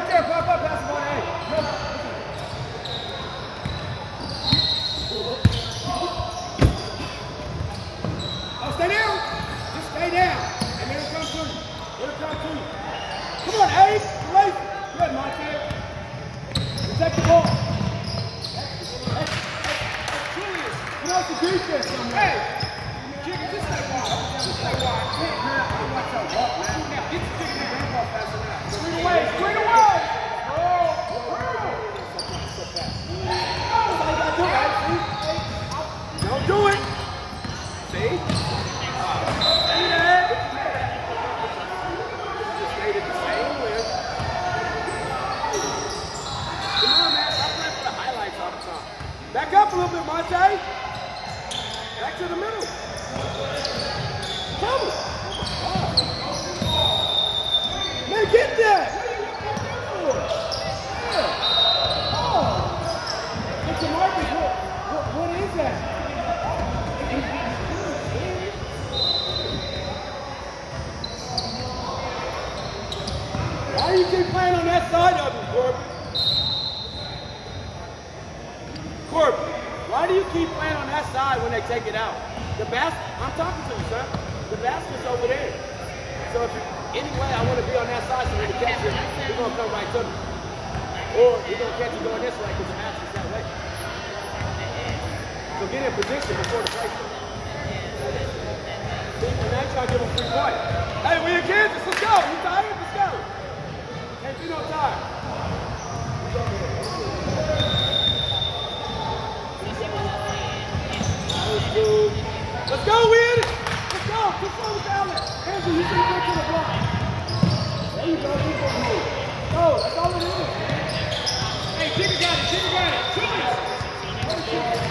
there, pop up, pass the ball to A. Oh, stay down. Just stay down. And then it'll come to you. It'll come to you. Come on, A. Race. Good, Monte. Protect the ball. Hey, Julius. You know it's a defense somewhere. Hey. Jiggy, just stay wide. Just stay wide. Man, I don't watch your walk, man. Now, get your Jiggy and ball fast enough. Screen away. Screen away. Oh, so fast. That's all you got to do, right? See? Don't do it. See? See that? Just stayed at the same way. Come on, man. Stop playing for the highlights all the time. Back up a little bit, Monte. Back to the middle. Come on. Man, get that. Yeah. Oh. It's a market. What is that? Why do you keep playing on that side of him, Corbin? Corbin, why do you keep playing on that side when they take it out? The basket, I'm talking to you, sir. The basket's over there. So if anyway, I want to be on that side so when he catch it, he's going to come right to me. Or he's going to catch it going this way because the basket's that way. So get in position before the play. See, and now you're trying to give him 3 points. Hey, we in Kansas, let's go. You tired? Let's go. Can't be no tired. Let's go, win it! Let's go! Keep going down there! Andrew, you should get to the block. There you go, keep on moving. Go, that's all it is. Hey, Jigga got it, Jigga got it. Julius!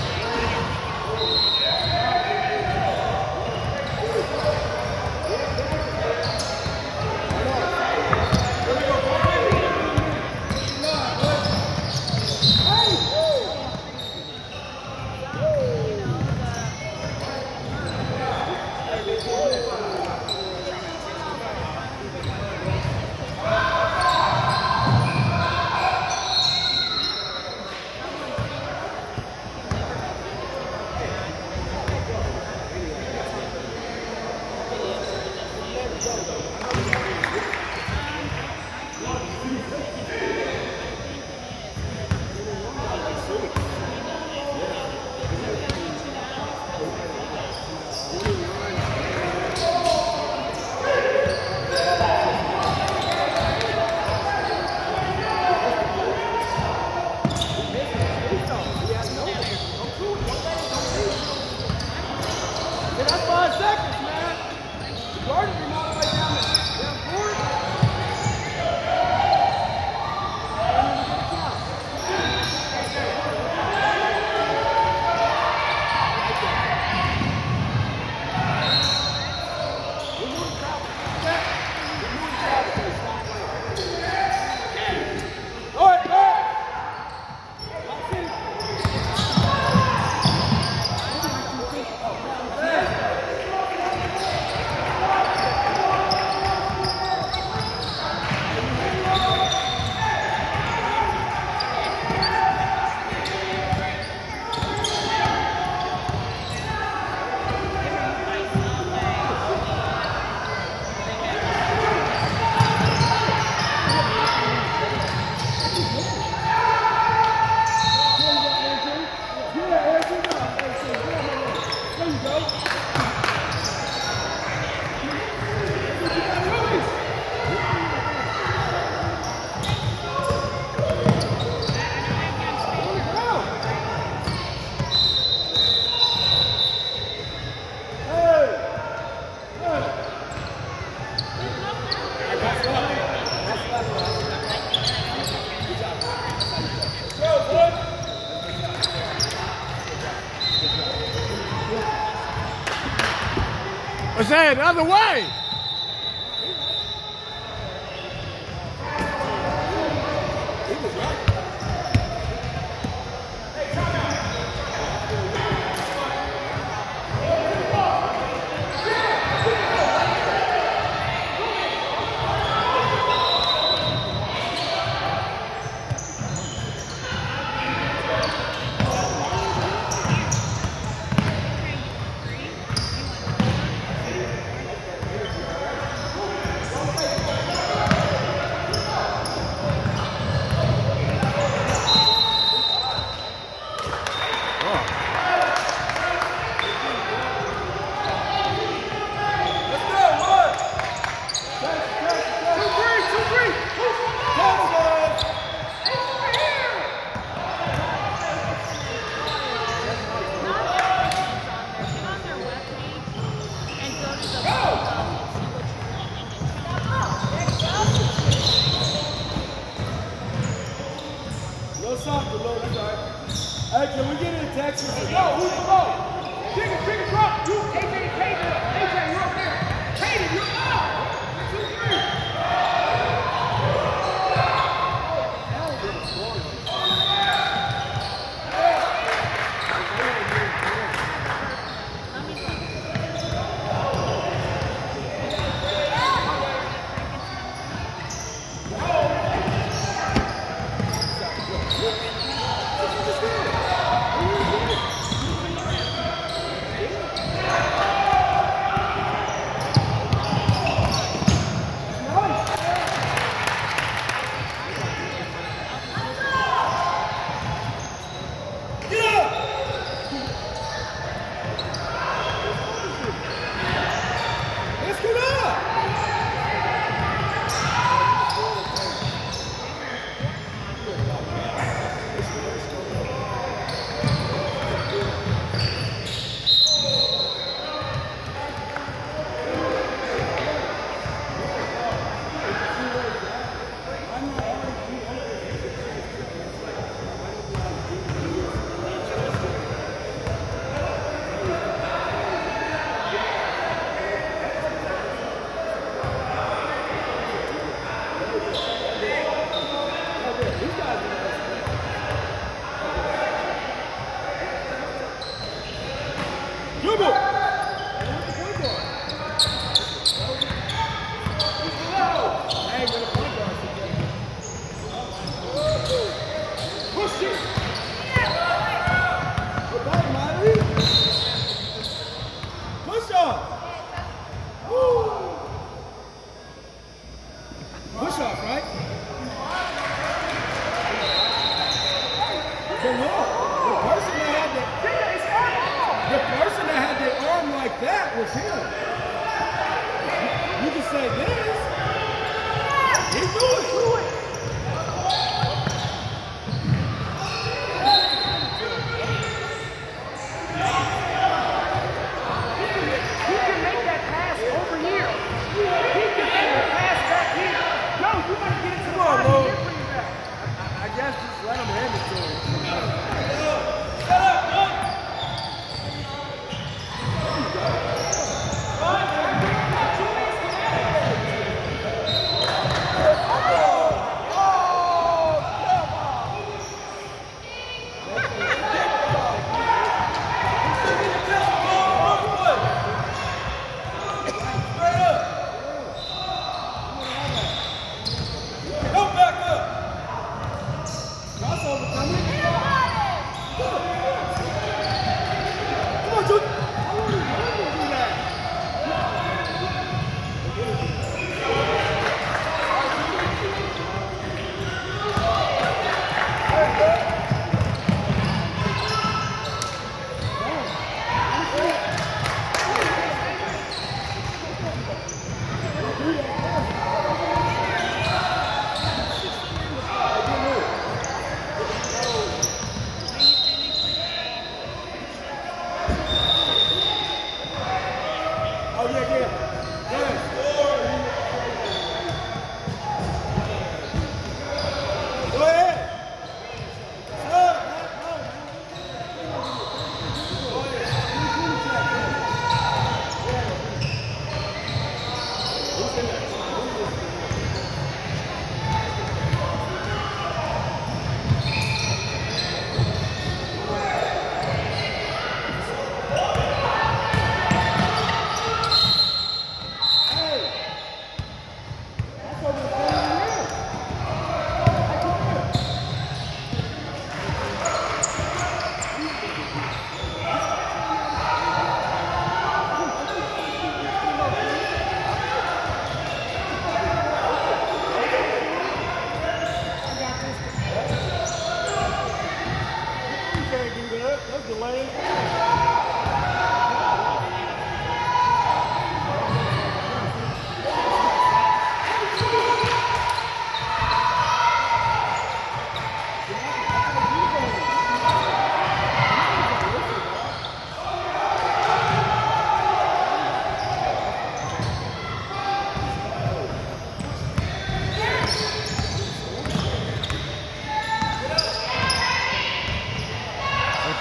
What's that? The other way! little softer, little. That's all right. Hey, can we get in Texas? Let's go. Who's the ball? Bigger drop. You, AJ, AJ, you're up there. Katie, you're up. 1, 2, 3.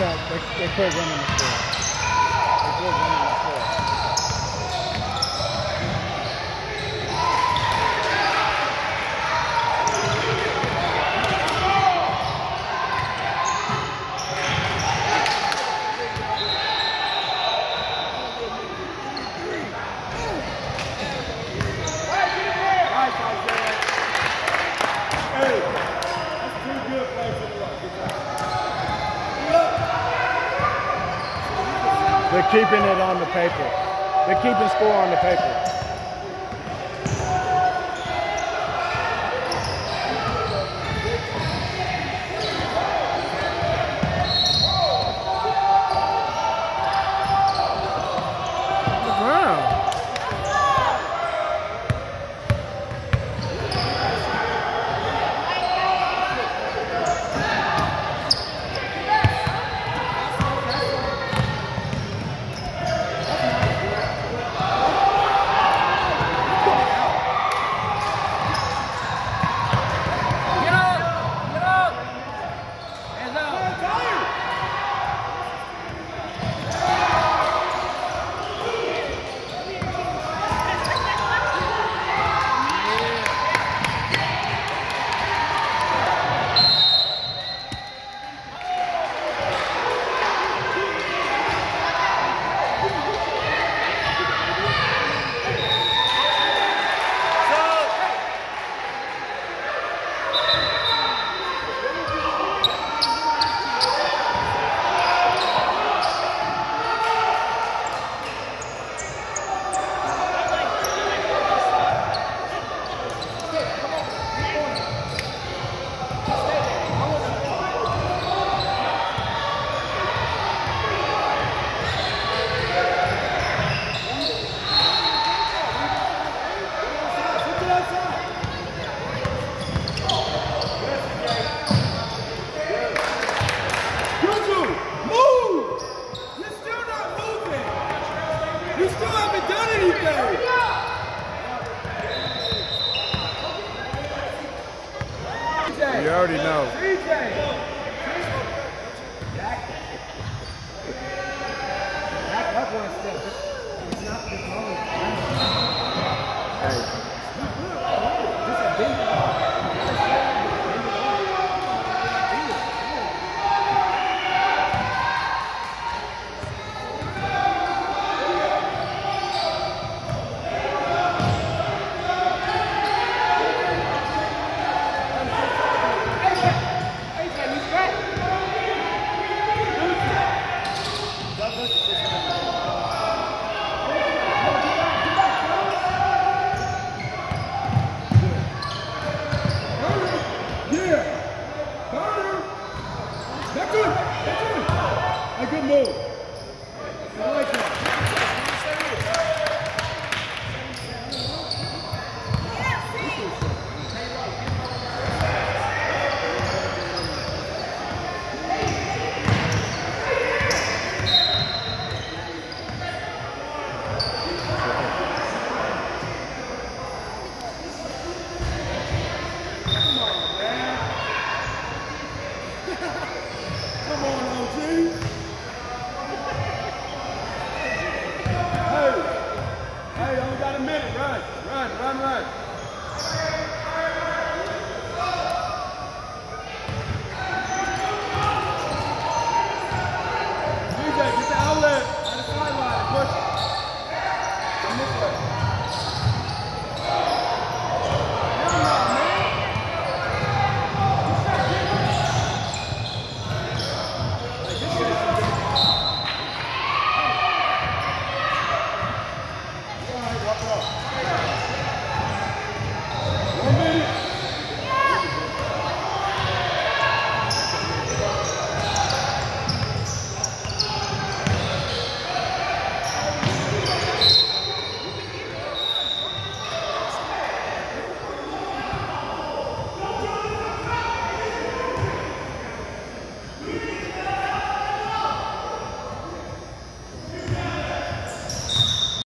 can't. They quit running the score. They quit running the score. They're keeping it on the paper. They're keeping score on the paper. You already know. Back up one step. It's not the moment. Hey. This is a big good move. I like that. Come on, OG. Hey, only got a minute. Run.